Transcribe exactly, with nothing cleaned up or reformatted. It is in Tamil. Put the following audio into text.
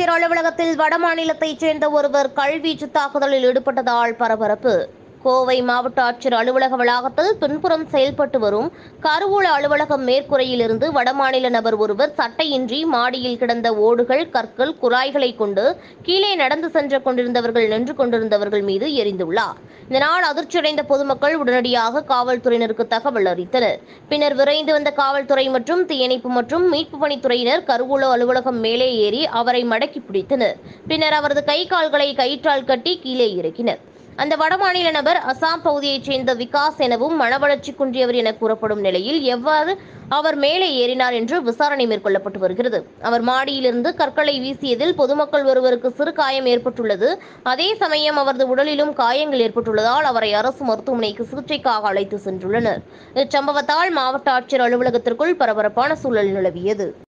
ஆட்சியர் அலுவலகத்தில் வடமாநிலத்தைச் சேர்ந்த ஒருவர் கல்வீச்சு தாக்குதலில் ஈடுபட்டதால் பரபரப்பு. கோவை மாவட்ட ஆட்சியர் அலுவலக வளாகத்தில் பின்புறம் செயல்பட்டு வரும் கருவூல அலுவலகம் மேற்கூரையில் இருந்து வடமாநில நபர் ஒருவர் சட்டையின்றி மாடியில் கிடந்த ஓடுகள், கற்கள், குழாய்களை கொண்டு கீழே நடந்து சென்று கொண்டிருந்தவர்கள் நின்று கொண்டிருந்தவர்கள் மீது எரிந்துள்ளார். இதனால் அதிர்ச்சியடைந்த பொதுமக்கள் உடனடியாக காவல்துறையினருக்கு தகவல் அளித்தனர். பின்னர் விரைந்து வந்த காவல்துறை மற்றும் தீயணைப்பு மற்றும் மீட்பு பணித்துறையினர் கருவூல அலுவலகம் மேலே ஏறி அவரை மடக்கி பிடித்தனர். பின்னர் அவரது கை கால்களை கயிற்றால் கட்டி கீழே இறக்கினர். அந்த வடமாநில நபர் அசாம் பகுதியைச் சேர்ந்த விகாஸ் எனவும் மனவளர்ச்சி குன்றியவர் என கூறப்படும் நிலையில் எவ்வாறு அவர் மேலே ஏறினார் என்று விசாரணை மேற்கொள்ளப்பட்டு வருகிறது. அவர் மாடியிலிருந்து கற்களை வீசியதில் பொதுமக்கள் ஒருவருக்கு சிறு காயம் ஏற்பட்டுள்ளது. அதே சமயம் அவரது உடலிலும் காயங்கள் ஏற்பட்டுள்ளதால் அவரை அரசு மருத்துவமனைக்கு சிகிச்சைக்காக அழைத்து சென்றுள்ளனர். இச்சம்பவத்தால் மாவட்ட ஆட்சியர் அலுவலகத்திற்குள் பரபரப்பான சூழல் நிலவியது.